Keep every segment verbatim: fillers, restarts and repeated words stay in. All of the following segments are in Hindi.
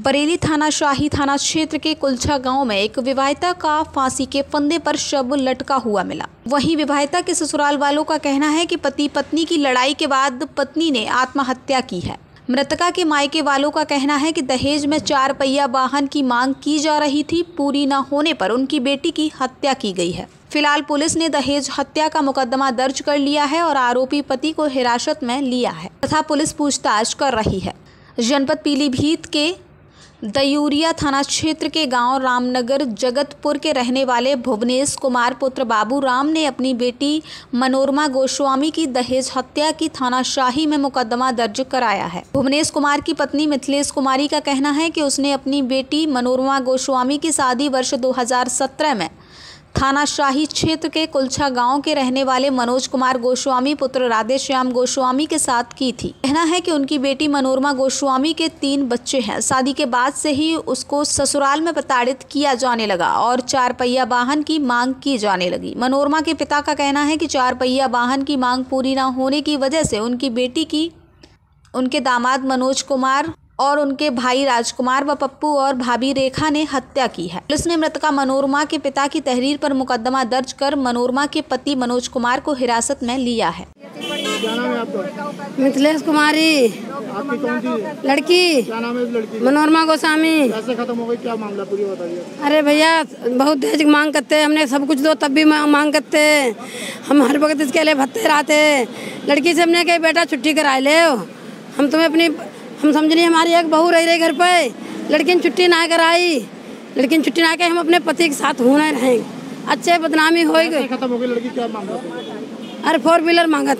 बरेली थाना शाही थाना क्षेत्र के कुलछा गांव में एक विवाहिता का फांसी के फंदे पर शव लटका हुआ मिला। वहीं विवाहिता के ससुराल वालों का कहना है कि पति पत्नी की लड़ाई के बाद पत्नी ने आत्महत्या की है। मृतका के मायके वालों का कहना है कि दहेज में चार पहिया वाहन की मांग की जा रही थी, पूरी न होने पर उनकी बेटी की हत्या की गई है। फिलहाल पुलिस ने दहेज हत्या का मुकदमा दर्ज कर लिया है और आरोपी पति को हिरासत में लिया है तथा पुलिस पूछताछ कर रही है। जनपद पीलीभीत के दयूरिया थाना क्षेत्र के गांव रामनगर जगतपुर के रहने वाले भुवनेश कुमार पुत्र बाबू राम ने अपनी बेटी मनोरमा गोस्वामी की दहेज हत्या की थाना शाही में मुकदमा दर्ज कराया है। भुवनेश कुमार की पत्नी मिथिलेश कुमारी का कहना है कि उसने अपनी बेटी मनोरमा गोस्वामी की शादी वर्ष दो हज़ार सत्रह में थाना शाही क्षेत्र के कुलछा गांव के रहने वाले मनोज कुमार गोस्वामी पुत्र राधेश्याम गोस्वामी के साथ की थी। कहना है कि उनकी बेटी मनोरमा गोस्वामी के तीन बच्चे हैं। शादी के बाद से ही उसको ससुराल में प्रताड़ित किया जाने लगा और चार पहिया वाहन की मांग की जाने लगी। मनोरमा के पिता का कहना है कि चार पहिया वाहन की मांग पूरी न होने की वजह से उनकी बेटी की उनके दामाद मनोज कुमार और उनके भाई राजकुमार व पप्पू और भाभी रेखा ने हत्या की है। पुलिस ने मृतका मनोरमा के पिता की तहरीर पर मुकदमा दर्ज कर मनोरमा के पति मनोज कुमार को हिरासत में लिया है। क्या नाम है आपका? मिथिलेश कुमारी। आपकी कौन सी लड़की? क्या नाम है इस लड़की? मनोरमा गोस्वामी। कैसे खत्म हो गई, क्या मामला पूरी बताइए। अरे भैया बहुत दहेज मांग करते, हमने सब कुछ दो तब भी मांग करते, हम हर वक्त इसके लिए भत्ते रहते। लड़की से हमने कहा बेटा छुट्टी करा ले, हम तुम्हें अपनी हम समझ नहीं, हमारी एक बहू रह रही घर पे, लड़की ने छुट्टी ना कराई, लड़की ने छुट्टी ना कराई, हम अपने पति के साथ होना रहेंगे, अच्छे बदनामी हो गई। खत्म हो गई लड़की, क्या मामला? अरे फोर व्हीलर मांगत,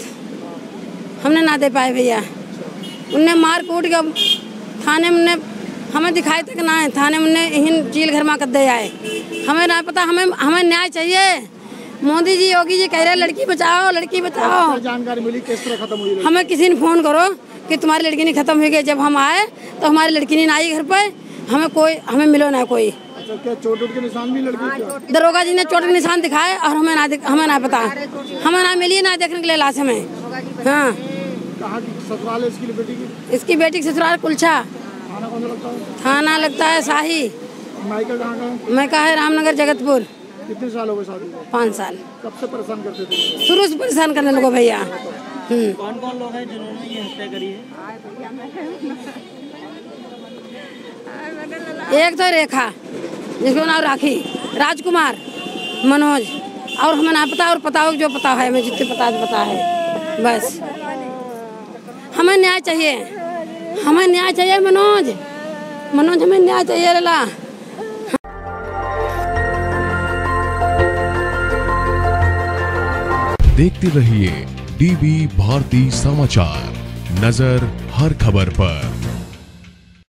हमने ना दे पाए भैया। उनने मार कूट के थाने में हमें दिखाई तक ना है, थाने में इन चील घर में कर दे आए। हमें ना पता, हमें हमें न्याय चाहिए। मोदी जी योगी जी कह रहे लड़की बचाओ लड़की बचाओ। जानकारी मिली किस तरह खत्म हुई? हमें किसी ने फोन करो कि तुम्हारी लड़की नहीं खत्म हुई गई। जब हम आए तो हमारी लड़की नहीं आई घर पे, हमें कोई हमें मिलो ना कोई। अच्छा, क्या चोट के निशान भी लड़की के? दरोगा जी ने चोट के निशान दिखाए और हमें ना हमें ना पता, हमें ना मिली ना देखने के लिए लाश हमें। हाँ, कहाँ की ससुराल है इसकी बेटी की? इसकी बेटी की ससुराल कुलछा। थाना कौन सा लगता है? थाना लगता है शाही। मायका कहाँ का? मैं कहा है रामनगर जगतपुर। कितने साल हो गए शादी? पाँच साल। कब से परेशान करते थे? शुरू से परेशान करने लगो भैया। कौन कौन लोग हैं जिन्होंने ये हत्या करी है? एक तो रेखा, जिसको नाम राखी, राजकुमार, मनोज, और हमें ना पता, और पता हो जो पता है, हमें जितने पता पता है बस। हमें न्याय चाहिए, हमें न्याय चाहिए मनोज, मनोज हमें न्याय चाहिए लला। देखते रहिए डीबी भारती समाचार, नजर हर खबर पर।